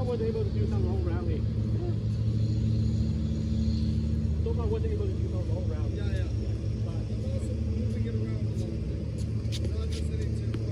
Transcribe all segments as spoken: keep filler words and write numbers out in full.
was able to do some long rally. So far was able to do some long rally. Yeah, yeah. But I'm also moving it around a little bit. Not just hitting too far.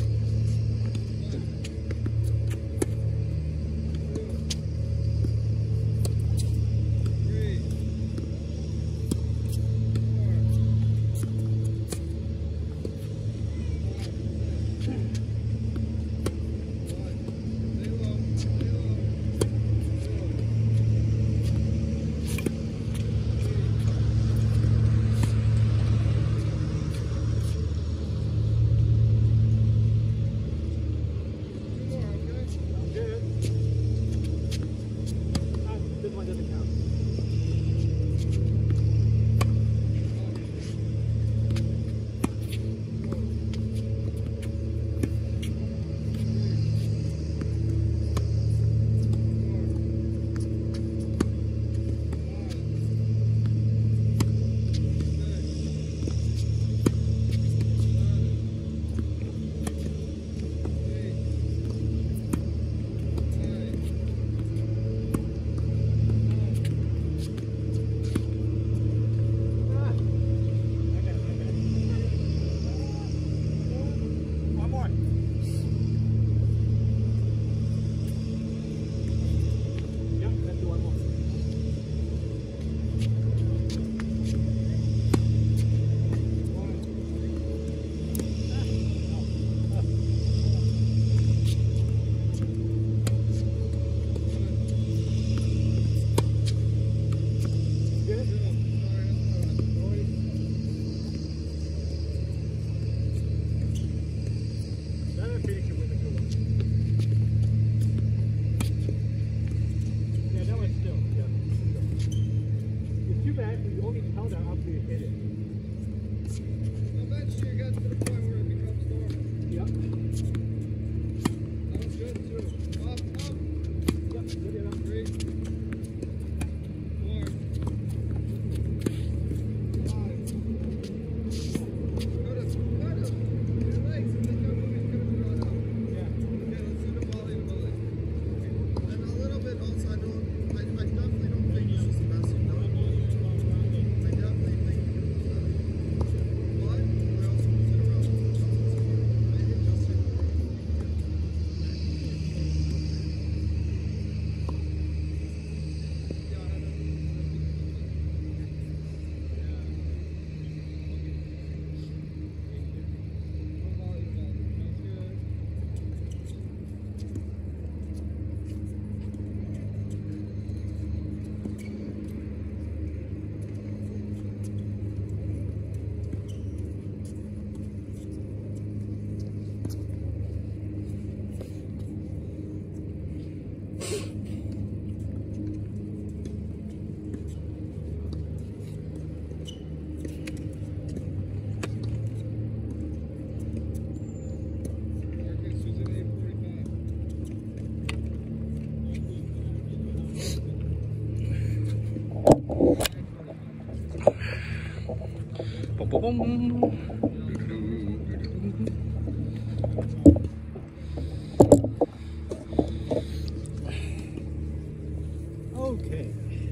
Okay.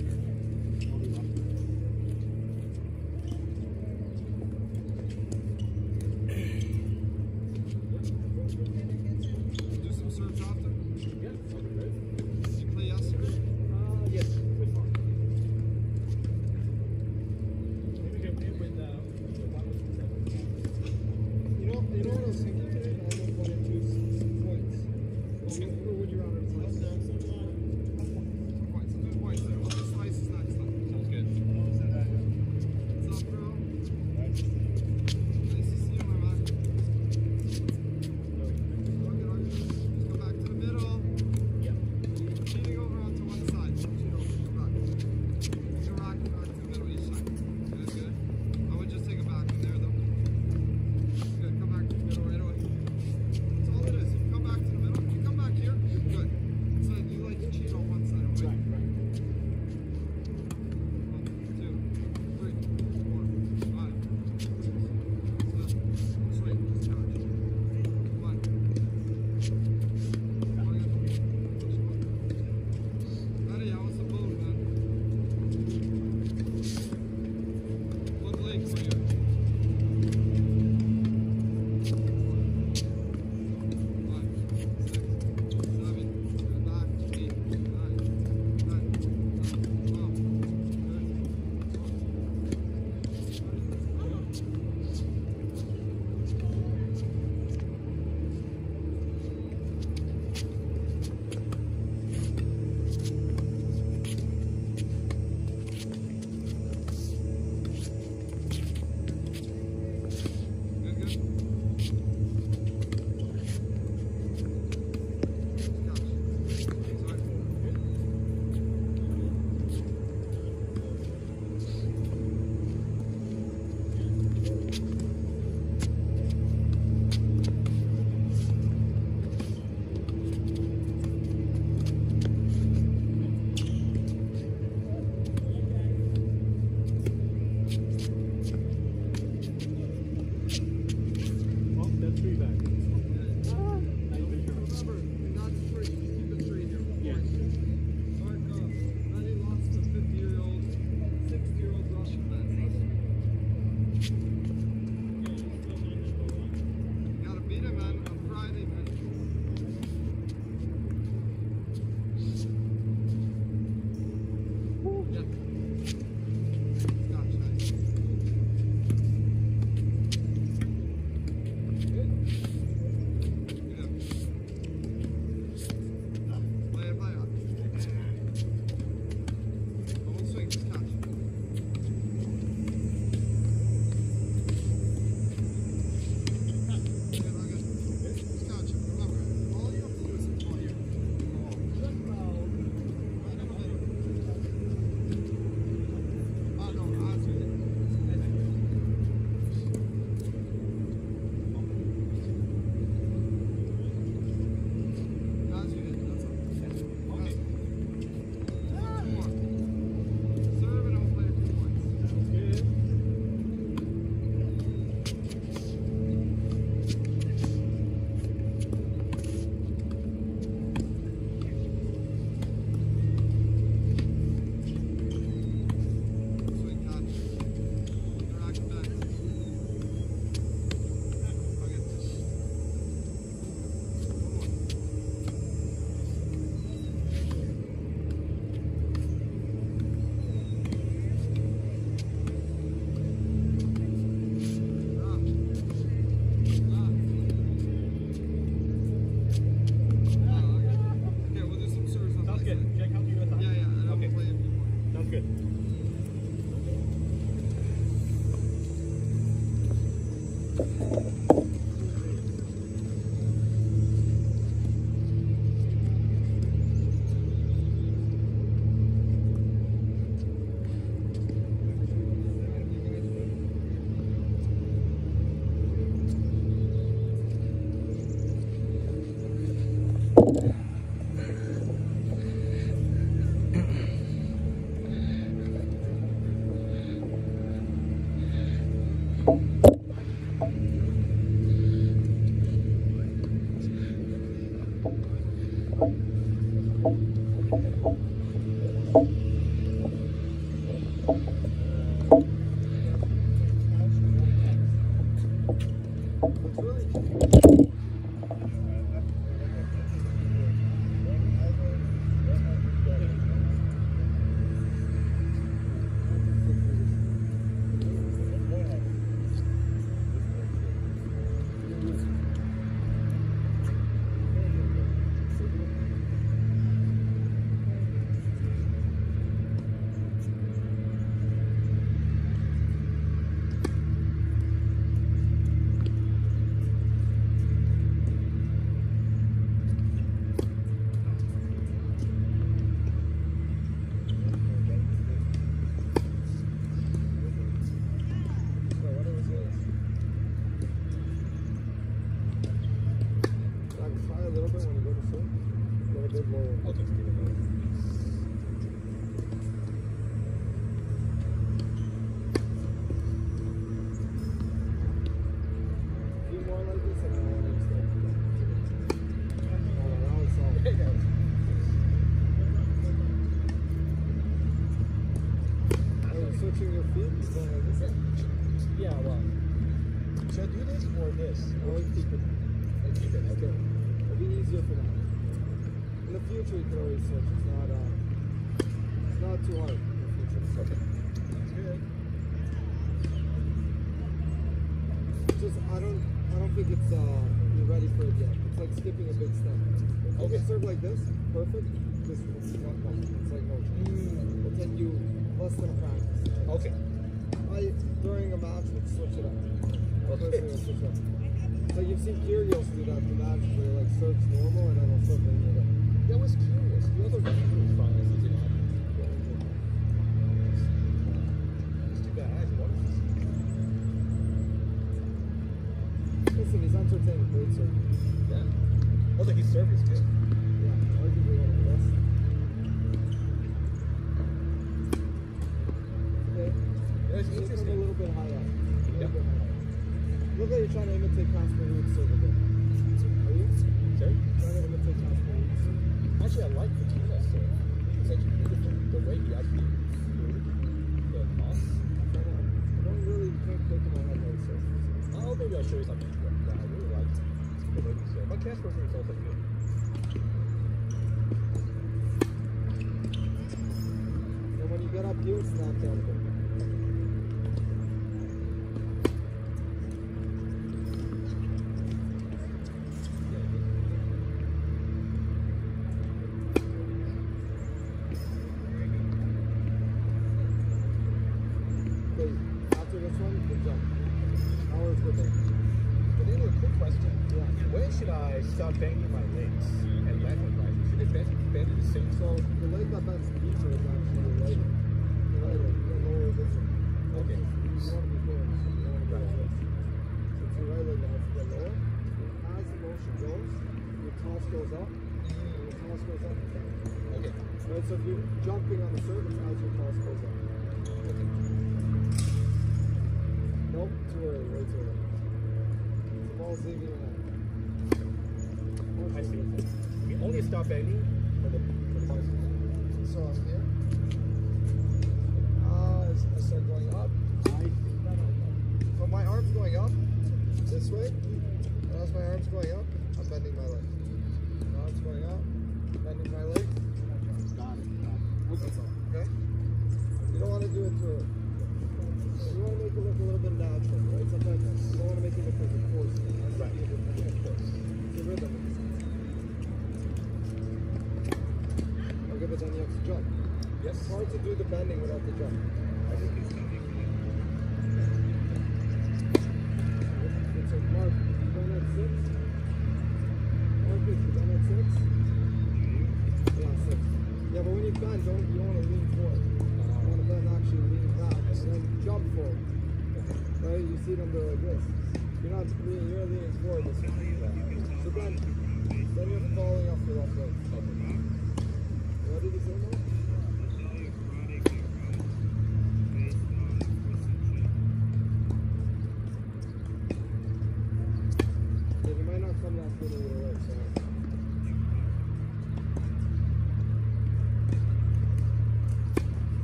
Do some serves often? Yeah, that'll be good. Did you play yesterday? Uh, yes, with Mark. Maybe we can play with uh, with one with seven.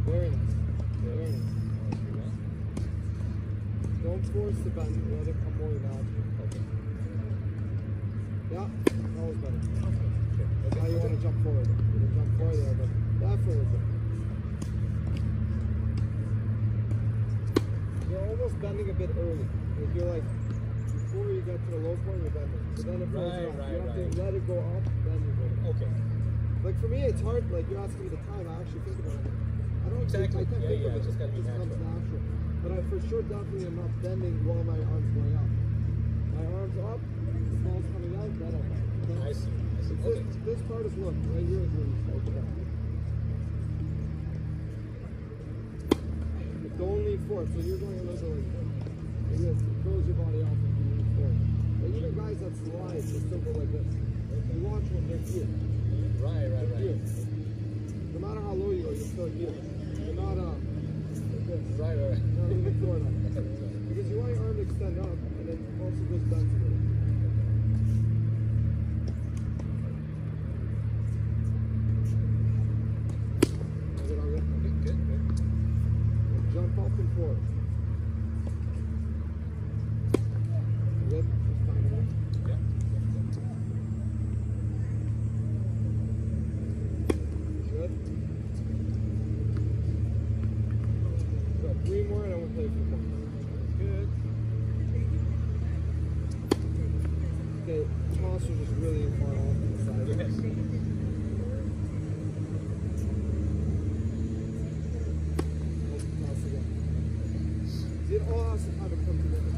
Very nice. Very nice. Don't force the bend, let it come more naturally. Okay. Yeah, that was better. Okay. Okay. Now you want to jump forward. You want to jump forward there, but that forward there. You're almost bending a bit early. Like you're like, before you get to the low point, you're bending. So then it falls Right, off. right, You have right. to let it go up, then you go down. Okay. Like for me, it's hard. Like you're asking me the time. I actually think about it. I don't Exactly. think, I can't Yeah, think yeah, of it. it's just gotta be It just comes natural. natural. But I for sure definitely am not bending while my arms going up. My arms up, the ball's coming out, then I'm up. Okay? I see. I see. This, Okay. this part is look right here is where you start to bend. But don't lean forward. So you're going a little bit like this. Like this. It throws your body off if you lean forward. But even guys that slide, they still go like this. You watch when they're here. Right, right, Here. right. No matter how low you go, you're still here. You're not uh, like this. Right, right, right. You're not leaning forward on it. Because you want your arm to extend up, and then also goes back to it. Is it all good? Okay, good, good. And jump up and forward. Good? Just find it. Yeah. Good? Good. Three more and I will play a few more. Good. Okay, toss was just really far off to the side. Yes. Toss again. See, it all has to kind of come together.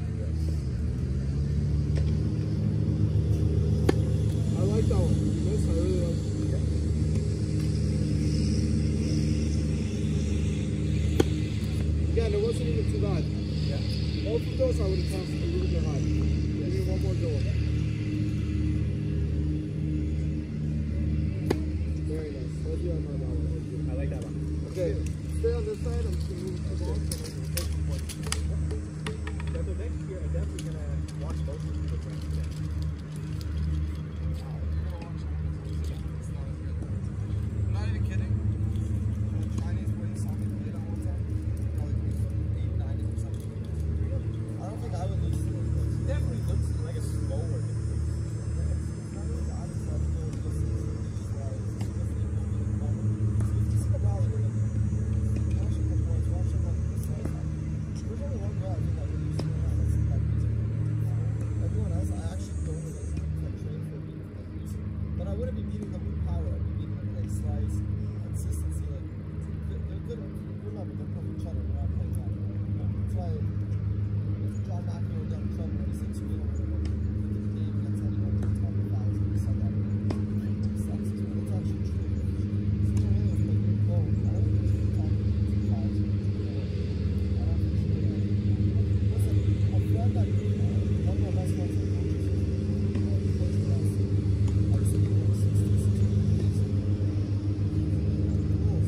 I like that one. This, I really like it. Again, it wasn't even too bad. Yeah. Both of those I would have tossed a little bit high. Give me one more go. Very nice. Let's do another one. I like that one. Okay, stay on this side. I'm just going to move to the ball. Yeah, so next year, I'm definitely going to watch both of the friends today. I'm not even kidding. Chinese playing soccer played on one time. Probably eight, nine or something. I don't think I would lose to those. It definitely looks like a slower game. It's not really the honest stuff. It's just it's the ball. Watch him for points. Watch him like this way. There's only one guy I think I would lose to. Everyone else, I actually don't really like train for beating like these. But I wouldn't be beating them with power. I'd be beating them with like slice, consistency. Like they're, they're good. Remember, they're playing each other. We're not playing that. That's why John McEnroe got in trouble when he said to me, "I don't know if the game gets anyone to the top of thousand." He said that. It's actually true. So really, it's like you're low. I don't think it's the top of two thousand. I don't think so. Listen, a friend that one of my best friends is coaches. I was thinking like sixty, sixty days. Rules.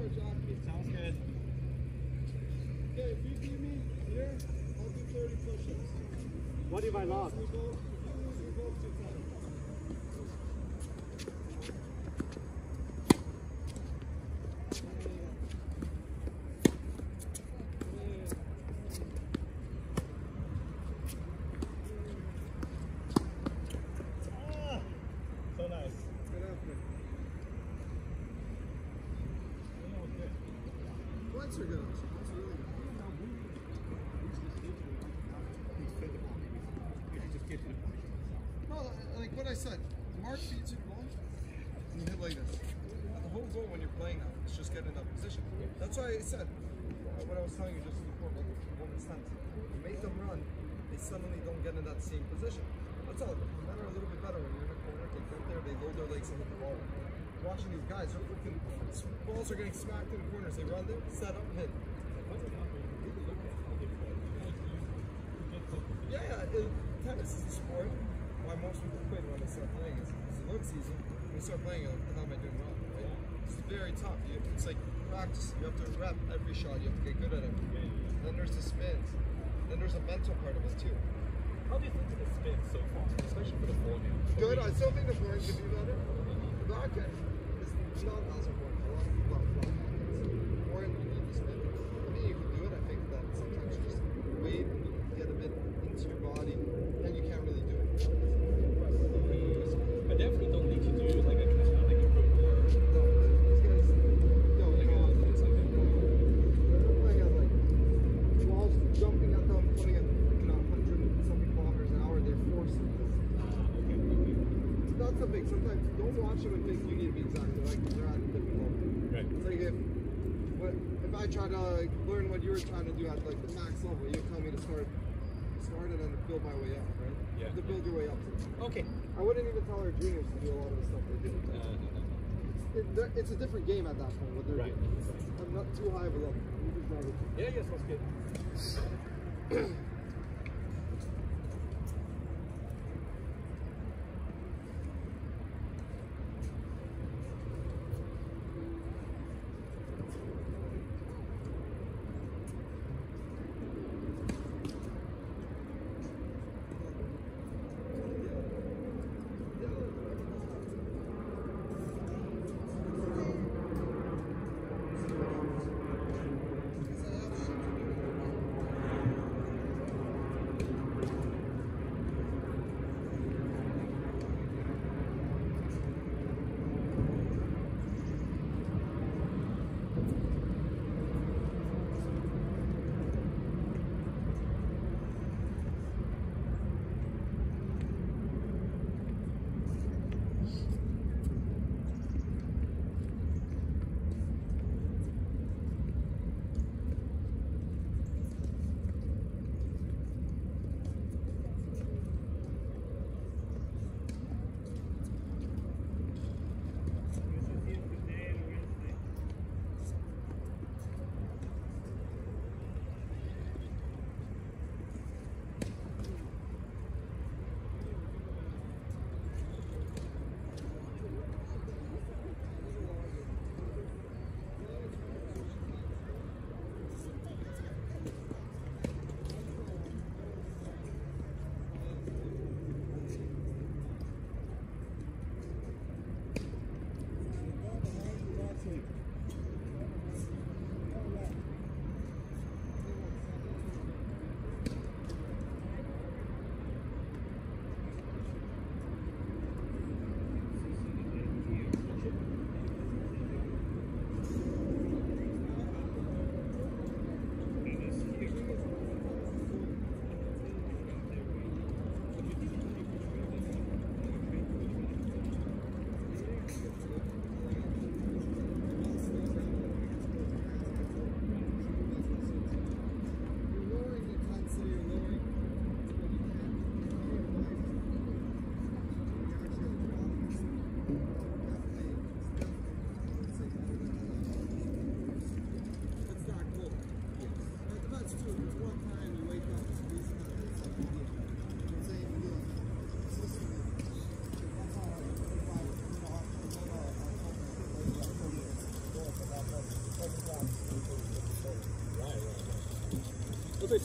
Good job, kid. Sounds good. Okay, if you beat me here, I'll do thirty push-ups. What if I lost? We both, if you lose, we both do ten. Ah, so nice. Good effort. Points are good. Points are really good. No, like what I said, Mark feeds you the ball, and you hit like this. The whole goal when you're playing now is just get in that position. That's why I said, what I was telling you just before about the woman's stance. You make them run, they suddenly don't get in that same position. That's all. Men are a little bit better when you're in the corner, they get there, they load their legs and hit the ball. Watching these guys, they're freaking, balls are getting smacked in the corners. They run there, set up, hit. Yeah, yeah. It, tennis is a sport. Why most people quit when they start playing is because it looks easy. When you start playing, you're like, how am I doing wrong? Right? It's very tough. You, it's like practice. You have to rep every shot. You have to get good at it. Then there's the spins. Then there's a mental part of it too. How do you think of the spin so far, especially for the forehand? Good. I still think the forehand could be better. The backhand is not as important. A lot of people have backhands. Forehand, you need the spin. I mean, you can do it. I think that sometimes you just wait and you get a bit into your body, then you can't really do it. I definitely don't need to do like a like a group or No, these guys, no, like a, it's like a they're playing at like balls jumping at them, putting at you know one hundred something kilometers an hour. They're forcing this. uh, okay, okay. That's the big. Sometimes don't watch them and think you need to be exact. They're like they're at a different level. Right. It's like if what if I try to like, learn what you were trying to do at like the max level, you tell me to start start and then build my way up, right? Yeah. You have to build your way up to it. Okay. I wouldn't even tell our juniors to do a lot of the stuff they do. Uh, It, there- it's a different game at that point. What they're right. doing. I'm not too high of a level. You just drive it. Yeah, yeah, sounds good.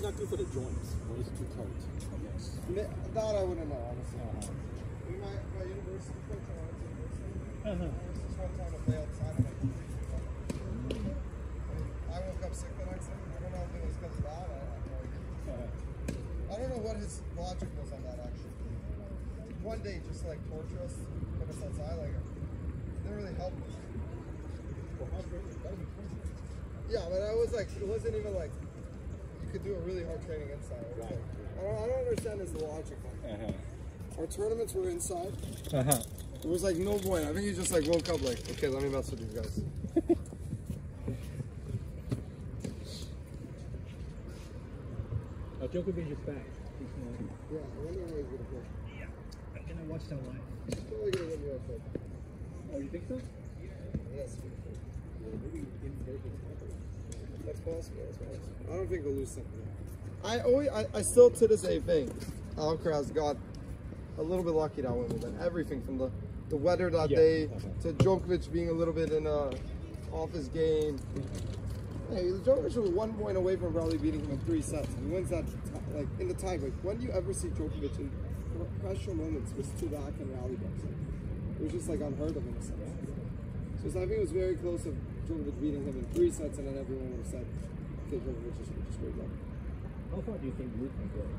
not good for the joints. Or it's too tight. Yes. That I wouldn't know, honestly. Uh-huh. In my, my university coach, I went to university. Uh-huh. There was this one time I play outside and like, I woke up sick the next day. I don't know if it was because of that. I have no idea. Uh-huh. I don't know what his logic was on that actually. One day, just to, like torture us, put us outside, like it didn't really help us. Well, hard training, that was important. Yeah, but I was like, it wasn't even like you could do a really hard training inside. Right. Like, I don't, I don't understand his logic. Uh-huh. Our tournaments were inside. Uh-huh. It was like no point. I think he just like woke up like, okay, let me mess with these guys. Uh, Djokovic is back. He's not. Yeah, I wonder where he's gonna play. Yeah. I'm gonna watch that live. He's probably gonna win U H D. Oh, you think so? Yes. Yeah, maybe in person. That's possible. That's possible. I don't think we'll lose something. I always, I, I still to this day think Alcaraz got a little bit lucky that Wimbledon. Everything from the the weather that Yeah. day to Djokovic being a little bit in uh, off his game. Hey, Djokovic was one point away from probably beating him in three sets. He wins that like in the tiebreak. When do you ever see Djokovic in pressure moments with two back and rally breaks? It was just like unheard of in a sense. So I think it was very close of Djokovic beating him in three sets, and then everyone would have said, okay, Djokovic just, just great luck. How far do you think Luke can go?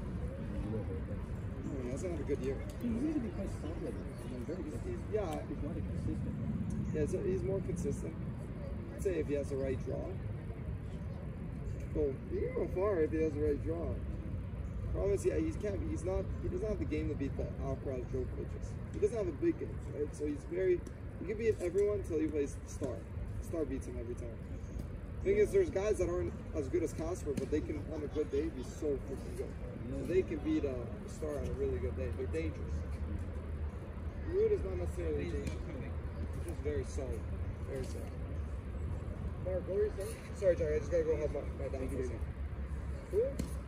Oh, he hasn't had a good year. He used to be quite solid. Very good. He's, yeah, He's not consistent. yeah, so he's more consistent. I'd say if he has the right draw. Go, he can go far if he has the right draw. Problem is, yeah, he's can't. He's not. He doesn't have the game to beat the Alcaraz Djokovic. He doesn't have a big game, right? So he's very. He can beat everyone until he plays Star. Star beats him every time. The thing is, there's guys that aren't as good as Casper, but they can, on a good day, be so freaking good. And they can beat a Star on a really good day. They're dangerous. Rude is not necessarily dangerous. He's just very solid. Very solid. Mark, what were you saying? Sorry, Jerry, I just gotta go help my, my dad. Cool?